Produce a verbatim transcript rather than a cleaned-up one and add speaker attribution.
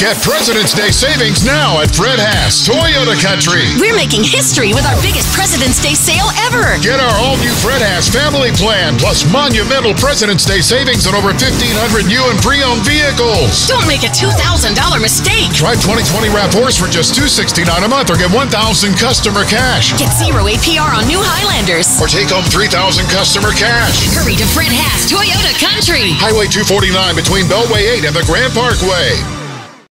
Speaker 1: Get President's Day savings now at Fred Haas Toyota Country.
Speaker 2: We're making history with our biggest President's Day sale ever.
Speaker 1: Get our all-new Fred Haas Family Plan, plus monumental President's Day savings on over fifteen hundred new and pre-owned vehicles.
Speaker 2: Don't make a two thousand dollar mistake.
Speaker 1: Drive twenty twenty RAV fours for just two hundred sixty-nine dollars a month or get one thousand dollars customer cash.
Speaker 2: Get zero A P R on new Highlanders.
Speaker 1: Or take home three thousand dollars customer cash.
Speaker 2: Hurry to Fred Haas Toyota Country.
Speaker 1: Highway two forty-nine between Beltway eight and the Grand Parkway.